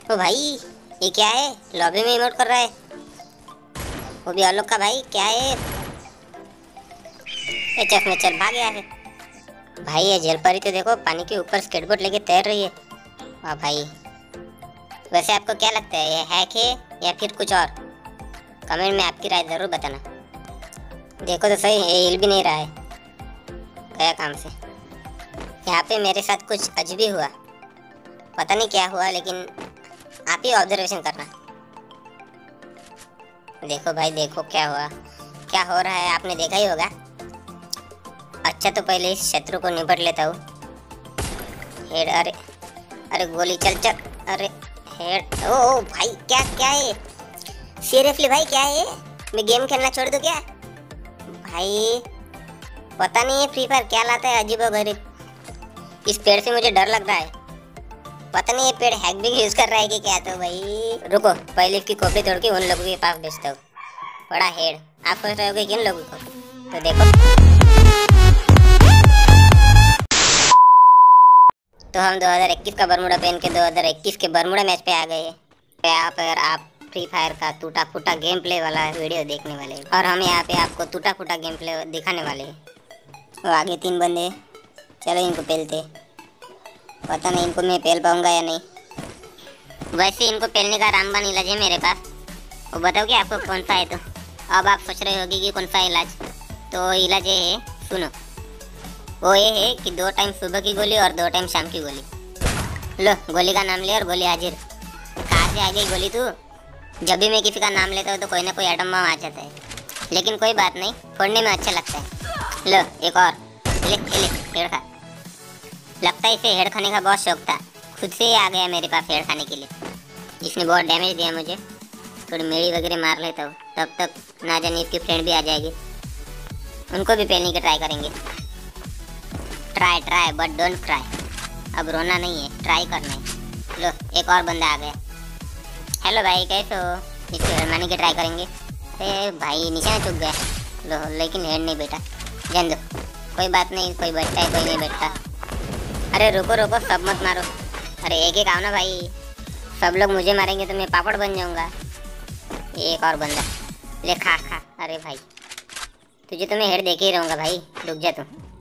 ओ भाई, ये क्या है? लॉबी में इमोट कर रहा है, वो भी आलोक का भाई। क्या है ये? चश्मे चल भाग गया है भाई। ये जेल परी तो देखो, पानी के ऊपर स्केटबोर्ड लेके तैर रही है। वाह भाई। वैसे आपको क्या लगता है, ये हैक है या फिर कुछ और? कमेंट में आपकी राय जरूर बताना। देखो तो सही, ये हिल भी नहीं रहा है, गया काम से। यहाँ पे मेरे साथ कुछ अजब ही हुआ, पता नहीं क्या हुआ, लेकिन आप ही ऑब्जर्वेशन करना। देखो भाई देखो, क्या हुआ, क्या हो रहा है, आपने देखा ही होगा। अच्छा तो पहले इस शत्रु को निपट लेता हूँ। हेड, अरे अरे गोली, चल चल, अरे हेड। ओ भाई, क्या क्या है? सीरियसली भाई क्या है? मैं गेम खेलना छोड़ दूँ क्या? भाई पता नहीं है फ्री फायर क्या लाता है अजीबोगरीब। इस पेड़ से मुझे डर लग रहा है, पता नहीं ये पेड़ हैक भी यूज कर रहा है कि क्या। तो भाई रुको, पहले इसकी कॉपी तोड़ के उन लोगों के पास भेजता हूँ। बड़ा हेड, आप सोच रहे होगे किन लोगों को? तो देखो, तो हम 2021 का बरमूडा पहन के 2021 के बरमूडा मैच पे आ गए हैं। यहाँ पर आप फ्री फायर का टूटा फूटा गेम प्ले वाला वीडियो देखने वाले हैं, और हम यहाँ पे आपको टूटा फूटा गेम प्ले दिखाने वाले हैं। तो आगे 3 बंदे, चलो इनको पेलते। पता नहीं इनको मैं पेल पाऊंगा या नहीं। वैसे इनको पेलने का रामबाण इलाज है मेरे पास, वो बताओ कि आपको कौन सा है। तो अब आप सोच रहे होगी कि कौन सा इलाज, तो इलाज ये है, सुनो। वो ये है कि 2 टाइम सुबह की गोली और 2 टाइम शाम की गोली। लो, गोली का नाम ले और गोली हाजिर। कहाँ से आ गई गोली तू? जब भी मैं किसी का नाम लेता हूँ तो कोई ना कोई एटम बम आ जाता है, लेकिन कोई बात नहीं, फोड़ने में अच्छा लगता है। लो एक और, ले ले, हेड खा। लगता है इसे हेड खाने का बहुत शौक था, खुद से ही आ गया मेरे पास हेड खाने के लिए। इसने बहुत डैमेज दिया मुझे, थोड़ी मेड़ी वगैरह मार लेता हूँ, तब तक ना जाने इसकी फ्रेंड भी आ जाएगी, उनको भी पेलने की ट्राई करेंगे। Try try but don't cry. अब रोना नहीं है, ट्राई करना है। लो एक और बंदा आ गया। हेलो भाई, कैसे हो? इसको हेड मारने की ट्राई करेंगे। अरे भाई निशाना चुक गया। लो, लेकिन हेड नहीं बेटा, जान दो, कोई बात नहीं, कोई बैठता है कोई नहीं बैठता। अरे रुको रुको, सब मत मारो। अरे एक एक आओ ना भाई, सब लोग मुझे मारेंगे तो मैं पापड़ बन जाऊंगा। एक और बंदा, ले खा खा। अरे भाई तुझे तो मैं हेड देखे ही रहूँगा भाई, रुक जा तू।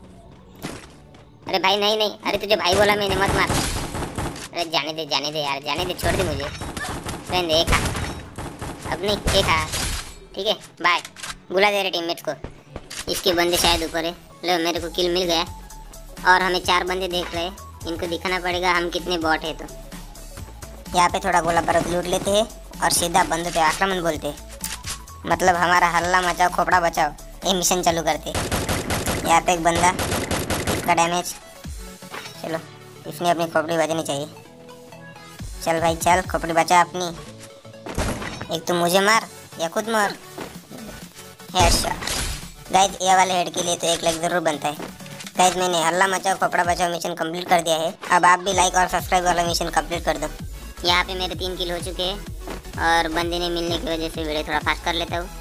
अरे भाई नहीं नहीं, अरे तुझे भाई बोला मैंने, मत मार। अरे जाने दे यार, जाने दे, छोड़ दे मुझे, रहने दे। खा, अब नहीं, ये खा, ठीक है, बाय। बुला दे रहे टीममेट्स को, इसके बंदे शायद ऊपर है। लो मेरे को किल मिल गया, और हमें 4 बंदे देख रहे हैं, इनको दिखाना पड़ेगा हम कितने बॉट है। तो यहाँ पे थोड़ा गोला बारूद लूट लेते हैं और सीधा बंदे पे आक्रमण बोलते, मतलब हमारा हल्ला मचाओ खोपड़ा बचाओ, ये मिशन चालू करते। यहाँ पे एक बंदा, इसका डैमेज। चलो, इसने अपनी खोपड़ी बचानी चाहिए। चल भाई चल, खोपड़ी बचा अपनी। एक तो मुझे मार या खुद मार। हेडशॉट। गाइस ये वाले हेड के लिए तो 1 लाइक ज़रूर बनता है। गाइस मैंने हल्ला मचाओ खोपड़ा बचाओ मिशन कंप्लीट कर दिया है, अब आप भी लाइक और सब्सक्राइब वाला मिशन कंप्लीट कर दो। यहाँ पे मेरे 3 किल हो चुके हैं, और बंदे ने मिलने की वजह से वीडियो थोड़ा फास्ट कर लेता हूँ।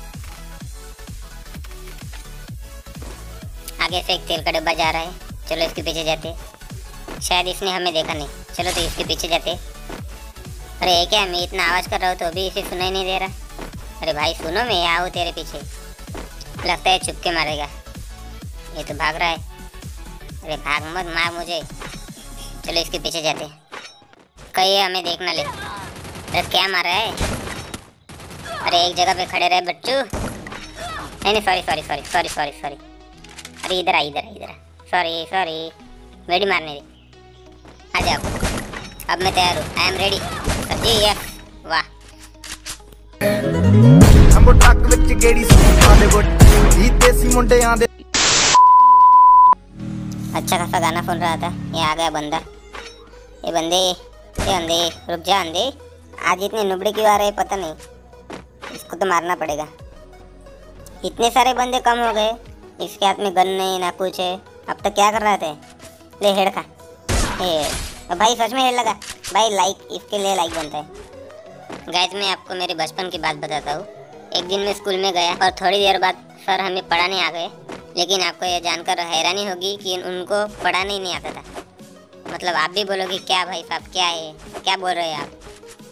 आगे से एक तेल का डब्बा जा रहा है, चलो इसके पीछे जाते। शायद इसने हमें देखा नहीं, चलो तो इसके पीछे जाते। अरे ये क्या, मैं इतना आवाज़ कर रहा हूँ तो अभी इसे सुनाई नहीं दे रहा। अरे भाई सुनो, मैं यहाँ हूँ तेरे पीछे, लगता है छुप के मारेगा। ये तो भाग रहा है, अरे भाग मत, मार मुझे। चलो इसके पीछे जाते, कहीं हमें देख ना ले। अरे क्या मार रहा है? अरे एक जगह पे खड़े रहे बच्चू। नहीं sorry sorry sorry sorry sorry sorry. अरे इधर आ, इधर आ, इधर आ, सॉरी सॉरी, वेडी मारने दे। आ जाओ, अब मैं तैयार हूँ, आई एम रेडी। जी यस, वाह। अच्छा खासा गाना सुन रहा था, ये आ गया बंदा। ये बंदे रुक जा अंधे, आज इतने नुबड़े क्यों आ रहे पता नहीं, इसको तो मारना पड़ेगा। इतने सारे बंदे कम हो गए, इसके हाथ में गन नहीं ना कुछ है। अब तक क्या कर रहा था? ले हेड खा। भाई सच में हेड लगा भाई, लाइक इसके लिए लाइक बनता है। गाइस मैं आपको मेरे बचपन की बात बताता हूँ। एक दिन मैं स्कूल में गया और थोड़ी देर बाद सर हमें पढ़ाने आ गए, लेकिन आपको यह जानकर हैरानी होगी कि उनको पढ़ाने ही नहीं आता था। मतलब आप भी बोलोगे क्या भाई साहब, क्या है, क्या बोल रहे हैं आप?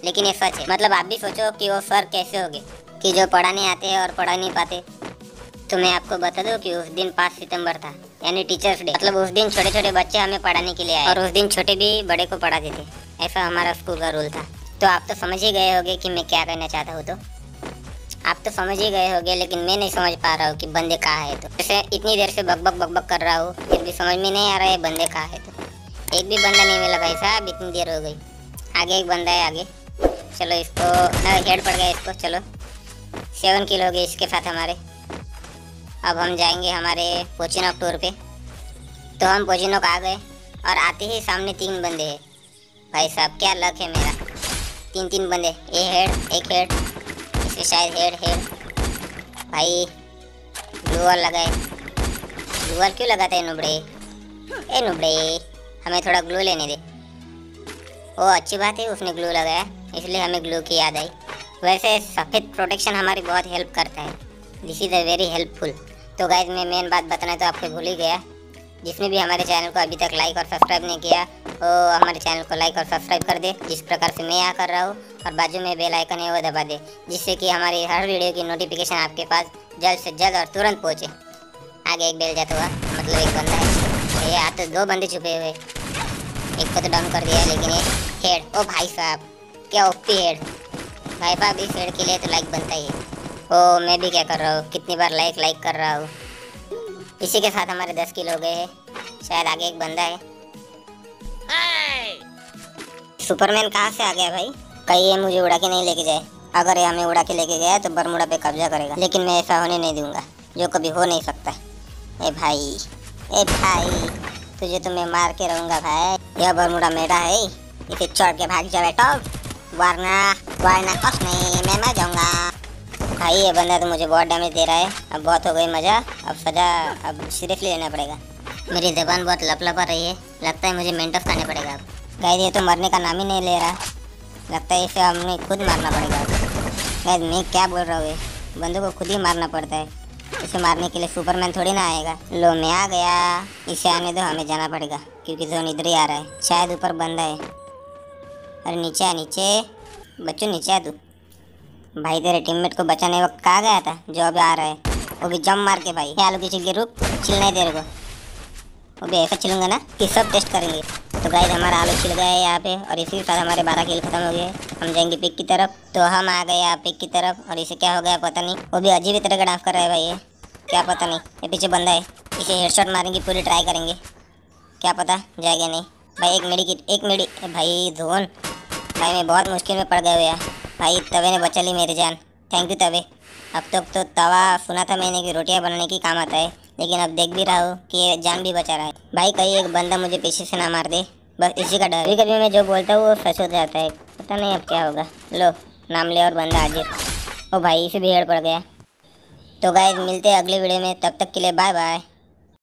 लेकिन ये सच है। मतलब आप भी सोचो कि वो सर कैसे होंगे कि जो पढ़ाने आते हैं और पढ़ा नहीं पाते। तो मैं आपको बता दूं कि उस दिन 5 सितंबर था, यानी टीचर्स डे। मतलब उस दिन छोटे छोटे बच्चे हमें पढ़ाने के लिए आए और उस दिन छोटे भी बड़े को पढ़ाते थे। ऐसा हमारा स्कूल का रूल था। तो आप तो समझ ही गए होंगे कि मैं क्या कहना चाहता हूँ। तो आप तो समझ ही गए होंगे, लेकिन मैं नहीं समझ पा रहा हूँ कि बंदे कहाँ है। तो जैसे इतनी देर से बकबक बकबक कर रहा हूँ, फिर भी समझ में नहीं आ रहा है बंदे कहाँ है। तो एक भी बंदा नहीं मिला भाई साहब, इतनी देर हो गई। आगे एक बंदा है, आगे चलो। इसको हेड पड़ गया इसको। चलो 7 किल हो गए इसके साथ हमारे। अब हम जाएंगे हमारे पोचिनोक टूर पे। तो हम पोचिनोक आ गए और आते ही सामने 3 बंदे हैं। भाई साहब क्या लक है मेरा, 3 बंदे। ए हेड, एक हेड, इसके शायद हेड। भाई ग्लूअर लगाए। ग्लूअर क्यों लगाते हैं नुबड़े? ए नुबड़े, हमें थोड़ा ग्लू लेने दे। ओ अच्छी बात है, उसने ग्लू लगाया, इसलिए हमें ग्लू की याद आई। वैसे सफ़ेद प्रोटेक्शन हमारी बहुत हेल्प करता है। This is a very helpful. तो गाइज मैं मेन बात बताना तो आपको भूल ही गया। जिसने भी हमारे चैनल को अभी तक लाइक और सब्सक्राइब नहीं किया, वो हमारे चैनल को लाइक और सब्सक्राइब कर दे, जिस प्रकार से मैं यहाँ कर रहा हूँ। और बाजू में बेल आइकन है वो दबा दे, जिससे कि हमारी हर वीडियो की नोटिफिकेशन आपके पास जल्द से जल्द और तुरंत पहुँचे। आगे एक बेल जाता हुआ, मतलब एक बंदा है। ये आज तो 2 बंदे छुपे हुए। एक को तो डाउन कर दिया, लेकिन ये हेड। ओ भाई साहब क्या ओपी हेड। भाई साहब इस हेड के लिए तो लाइक बनता ही है। ओ मैं भी क्या कर रहा हूँ, कितनी बार लाइक कर रहा हूँ। इसी के साथ हमारे 10 किल हो गए हैं। शायद आगे एक बंदा है। सुपरमैन कहाँ से आ गया भाई? कहीं ये मुझे उड़ा के नहीं लेके जाए। अगर ये हमें उड़ा के लेके गया तो बरमुडा पे कब्जा करेगा, लेकिन मैं ऐसा होने नहीं दूंगा, जो कभी हो नहीं सकता। ए भाई तुझे तो मैं मार के रहूंगा भाई। यह बरमुडा मेरा है, इसे चढ़ के भाग जा बेटा, वरना कुछ नहीं, मैं मर जाऊंगा। भाई ये बंदा तो मुझे बहुत डैमेज दे रहा है। अब बहुत हो गई मज़ा, अब सज़ा अब सीरियसली लेना पड़ेगा। मेरी ज़बान बहुत लपलपा रही है, लगता है मुझे मेंटस खाने पड़ेगा अब। गाइस ये तो मरने का नाम ही नहीं ले रहा, लगता है इसे हमने खुद मारना पड़ेगा। गाइस मैं क्या बोल रहा हूँ, बंदों को खुद ही मारना पड़ता है। इसे मारने के लिए सुपरमैन थोड़ी ना आएगा। लो मैं आ गया, इसे आने दो, हमें जाना पड़ेगा क्योंकि जोन इधर ही आ रहा है। शायद ऊपर बंदा है। अरे नीचे बच्चों नीचे आ तू। भाई तेरे टीममेट को बचाने वक्त कहाँ गया था जो अभी आ रहा है, वो भी जम मार के। भाई आलू की चिल्ली रुक, चिल नहीं तेरे को, वो भी ऐसा चिलूंगा ना कि सब टेस्ट करेंगे। तो गाइस हमारा आलू छिल गया है यहाँ पे, और इसी के साथ हमारे 12 किल खत्म हो गए। हम जाएंगे पिक की तरफ। तो हम आ गए यहाँ पिक की तरफ, और इसे क्या हो गया पता नहीं, वो भी अजीब ही तरह का डांस कर रहा है भाई। ये क्या पता नहीं, ये पीछे बंदा है, इसे हेडशॉट मारेंगे, पूरी ट्राई करेंगे, क्या पता जाएगा नहीं। भाई एक मिडी भाई जोन। भाई मैं बहुत मुश्किल में पड़ गया हुआ भाई। तवे ने बचा ली मेरी जान, थैंक यू तवे। अब तक तो तवा सुना था मैंने कि रोटियां बनाने की काम आता है, लेकिन अब देख भी रहा हूँ कि ये जान भी बचा रहा है। भाई कहीं एक बंदा मुझे पीछे से ना मार दे, बस इसी का डर। कभी कभी मैं जो बोलता हूँ वो सच हो जाता है, पता नहीं अब क्या होगा। लो नाम ले और बंदा हाजिर। ओ भाई इसे भी हेड पड़ गया। तो गाइस मिलते हैं अगले वीडियो में, तब तक के लिए बाय बाय।